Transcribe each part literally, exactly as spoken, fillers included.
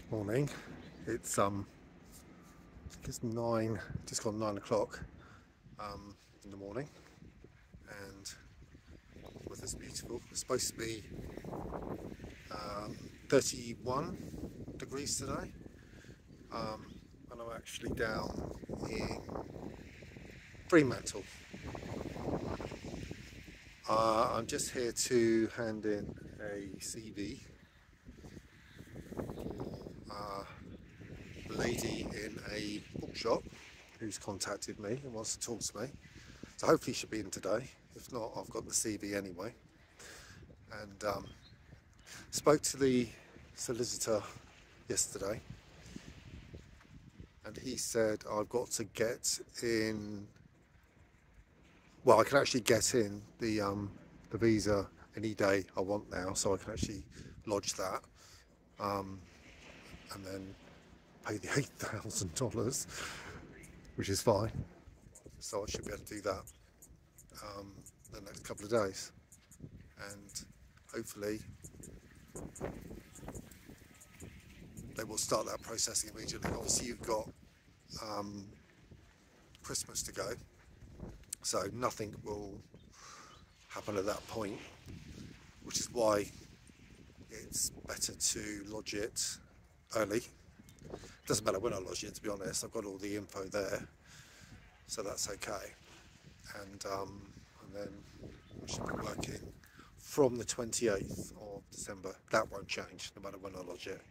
Morning. It's um, I think it's nine, just gone nine o'clock um, in the morning, and the weather's beautiful. It's supposed to be um, thirty-one degrees today, um, and I'm actually down in Fremantle. Uh, I'm just here to hand in a C V for uh, a lady in a bookshop who's contacted me and wants to talk to me. So hopefully she'll be in today. If not, I've got the C V anyway. And um, spoke to the solicitor yesterday, and he said I've got to get in. Well, I can actually get in the um, the visa any day I want now, so I can actually lodge that, um, and then pay the eight thousand dollars, which is fine. So I should be able to do that um, the next couple of days, and hopefully they will start that processing immediately. Obviously, you've got um, Christmas to go, so nothing will happen at that point, which is why it's better to lodge it early. It doesn't matter when I lodge it, to be honest. I've got all the info there, so that's okay. And, um, and then I should be working from the twenty-eighth of December. That won't change no matter when I lodge it.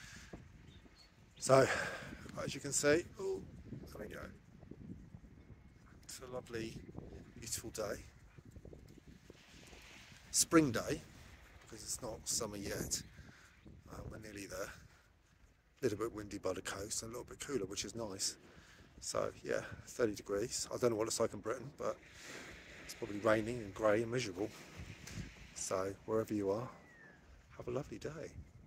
So, as you can see, oh, there we go. It's a lovely, beautiful day. Spring day, because it's not summer yet. Uh, we're nearly there. A little bit windy by the coast and a little bit cooler, which is nice. So, yeah, thirty degrees. I don't know what it's like in Britain, but it's probably raining and grey and miserable. So, wherever you are, have a lovely day.